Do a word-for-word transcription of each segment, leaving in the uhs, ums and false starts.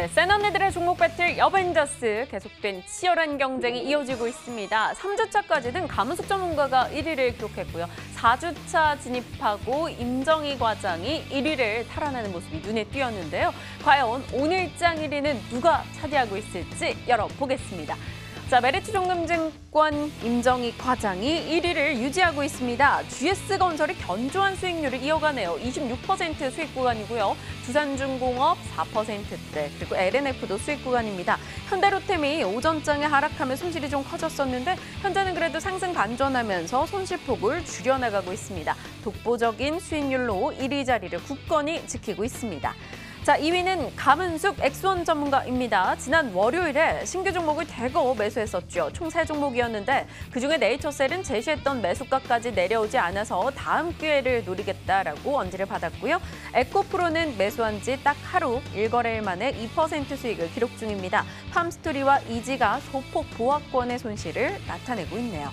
네, 센 언니들의 종목 배틀 어벤져스 계속된 치열한 경쟁이 이어지고 있습니다. 삼 주차까지는 가문숙 전문가가 일 위를 기록했고요. 사 주차 진입하고 임정희 과장이 일 위를 탈환하는 모습이 눈에 띄었는데요. 과연 오늘장 일 위는 누가 차지하고 있을지 열어보겠습니다. 자, 메리츠종금증권 임정희 과장이 일 위를 유지하고 있습니다. 지에스건설이 견조한 수익률을 이어가네요. 이십육 퍼센트 수익 구간이고요. 두산중공업 사 퍼센트대, 그리고 엘엔에프도 수익 구간입니다. 현대로템이 오전장에 하락하며 손실이 좀 커졌었는데 현재는 그래도 상승 반전하면서 손실폭을 줄여나가고 있습니다. 독보적인 수익률로 일 위 자리를 굳건히 지키고 있습니다. 자, 이 위는 가문숙 엑스원 전문가입니다. 지난 월요일에 신규 종목을 대거 매수했었죠. 총 세 종목이었는데 그중에 네이처셀은 제시했던 매수가까지 내려오지 않아서 다음 기회를 노리겠다라고 언지를 받았고요. 에코프로는 매수한 지 딱 하루 일 거래일 만에 이 퍼센트 수익을 기록 중입니다. 팜스토리와 이지가 소폭 보합권의 손실을 나타내고 있네요.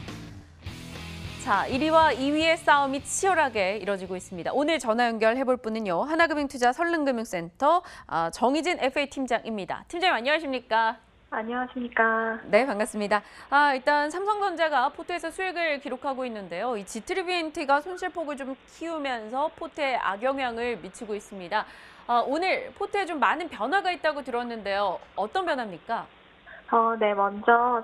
자, 일 위와 이 위의 싸움이 치열하게 이뤄지고 있습니다. 오늘 전화 연결해볼 분은요. 하나금융투자 설릉금융센터 정희진 에프에이 팀장입니다. 팀장님 안녕하십니까? 안녕하십니까? 네, 반갑습니다. 아, 일단 삼성전자가 포트에서 수익을 기록하고 있는데요. 이 지트리비엔티가 손실폭을 좀 키우면서 포트에 악영향을 미치고 있습니다. 아, 오늘 포트에 좀 많은 변화가 있다고 들었는데요. 어떤 변화입니까? 어, 네, 먼저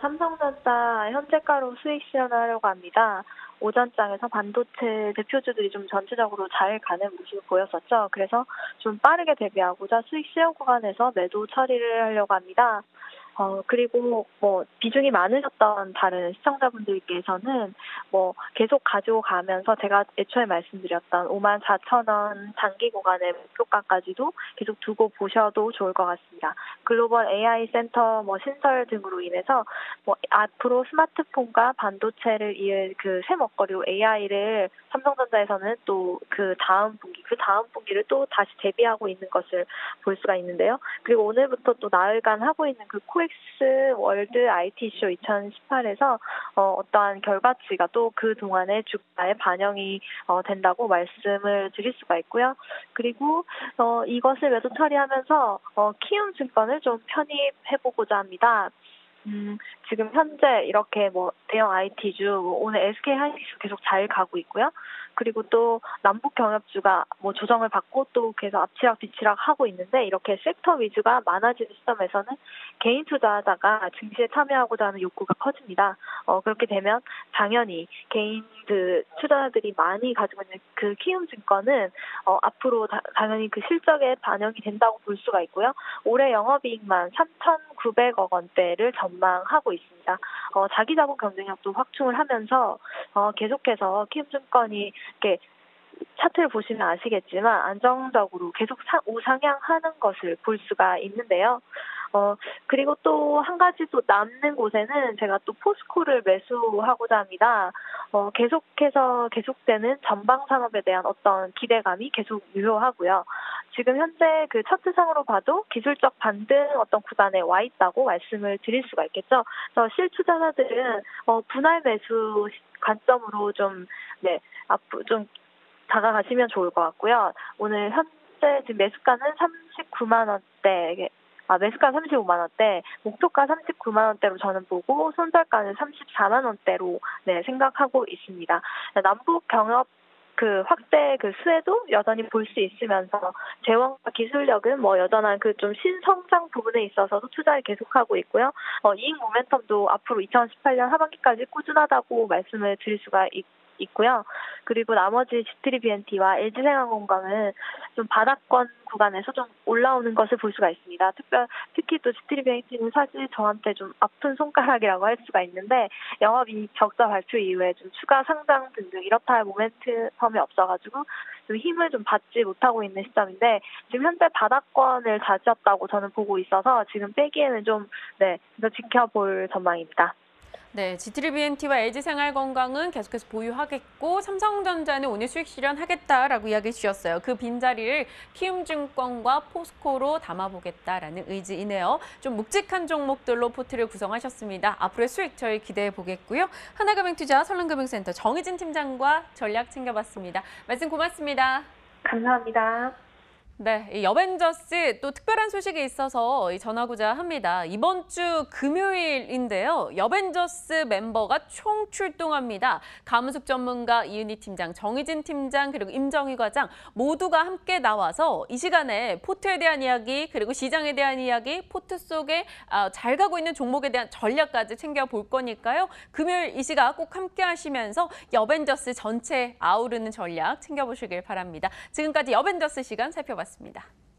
삼성전자 현재가로 수익 실현을 하려고 합니다. 오전장에서 반도체 대표주들이 좀 전체적으로 잘 가는 모습을 보였었죠. 그래서 좀 빠르게 대비하고자 수익 실현 구간에서 매도 처리를 하려고 합니다. 어, 그리고 뭐 비중이 많으셨던 다른 시청자분들께서는 뭐 계속 가지고 가면서 제가 애초에 말씀드렸던 오만 사천 원 장기 구간의 목표가까지도 계속 두고 보셔도 좋을 것 같습니다. 글로벌 에이아이 센터 뭐 신설 등으로 인해서 뭐 앞으로 스마트폰과 반도체를 이을 그 새 먹거리로 에이아이를 삼성전자에서는 또 그 다음 분기, 그 다음 분기를 또 다시 대비하고 있는 것을 볼 수가 있는데요. 그리고 오늘부터 또 나흘간 하고 있는 그 코엑스 월드 아이티쇼 이천십팔에서 어, 어떠한 결과치가 또 그 동안의 주가에 반영이 어, 된다고 말씀을 드릴 수가 있고요. 그리고 어, 이것을 매도 처리하면서 어, 키움증권을 좀 편입해보고자 합니다. 음, 지금 현재 이렇게 뭐 대형 아이티주, 뭐 오늘 에스케이하이닉스 계속 잘 가고 있고요. 그리고 또 남북 경협주가 뭐 조정을 받고 또 계속 앞치락 뒤치락 하고 있는데 이렇게 섹터 위주가 많아지는 시점에서는 개인 투자자가 증시에 참여하고자 하는 욕구가 커집니다. 어, 그렇게 되면 당연히 개인 그 투자자들이 많이 가지고 있는 그 키움증권은 어, 앞으로 다, 당연히 그 실적에 반영이 된다고 볼 수가 있고요. 올해 영업이익만 삼천구백억 원대를 전망하고 있습니다. 어, 자기자본 경쟁력도 확충을 하면서 어, 계속해서 키움증권이 이렇게 차트를 보시면 아시겠지만 안정적으로 계속 사, 우상향하는 것을 볼 수가 있는데요. 어, 그리고 또 한 가지 또 남는 곳에는 제가 또 포스코를 매수하고자 합니다. 어, 계속해서 계속되는 전방 산업에 대한 어떤 기대감이 계속 유효하고요. 지금 현재 그 차트상으로 봐도 기술적 반등 어떤 구간에 와 있다고 말씀을 드릴 수가 있겠죠. 그래서 실투자자들은 어, 분할 매수 관점으로 좀, 네, 앞으로 좀 다가가시면 좋을 것 같고요. 오늘 현재 지금 매수가는 삼십구만 원대, 아, 매수가 삼십오만 원대, 목표가 삼십구만 원대로 저는 보고 손절가는 삼십사만 원대로 네, 생각하고 있습니다. 남북 경협 그 확대 그 수혜도 여전히 볼 수 있으면서 재원과 기술력은 뭐 여전한 그 좀 신성장 부분에 있어서도 투자를 계속하고 있고요. 어, 이익 모멘텀도 앞으로 이천십팔 년 하반기까지 꾸준하다고 말씀을 드릴 수가 있, 있고요. 그리고 나머지 지트리비엔티와 엘지생활건강은 좀 바닥권 구간에서 좀 올라오는 것을 볼 수가 있습니다. 특별, 특히 또 지트리비엔티는 사실 저한테 좀 아픈 손가락이라고 할 수가 있는데 영업이익 적자 발표 이후에 좀 추가 상장 등등 이렇다 할 모멘텀이 없어가지고 좀 힘을 좀 받지 못하고 있는 시점인데 지금 현재 바닥권을 다졌다고 저는 보고 있어서 지금 빼기에는 좀 네, 지켜볼 전망입니다. 네, 지트리비엔티와 엘지생활건강은 계속해서 보유하겠고 삼성전자는 오늘 수익 실현하겠다라고 이야기 주셨어요. 그 빈자리를 키움증권과 포스코로 담아보겠다라는 의지이네요. 좀 묵직한 종목들로 포트를 구성하셨습니다. 앞으로의 수익 저희 기대해 보겠고요. 하나금융투자 설릉금융센터 정희진 팀장과 전략 챙겨봤습니다. 말씀 고맙습니다. 감사합니다. 네, 이 여벤져스 또 특별한 소식이 있어서 전하고자 합니다. 이번 주 금요일인데요. 여벤져스 멤버가 총 출동합니다. 가무숙 전문가 이은희 팀장, 정희진 팀장, 그리고 임정희 과장 모두가 함께 나와서 이 시간에 포트에 대한 이야기, 그리고 시장에 대한 이야기, 포트 속에 잘 가고 있는 종목에 대한 전략까지 챙겨볼 거니까요. 금요일 이 시각 꼭 함께 하시면서 여벤져스 전체 아우르는 전략 챙겨보시길 바랍니다. 지금까지 여벤져스 시간 살펴봤습니다.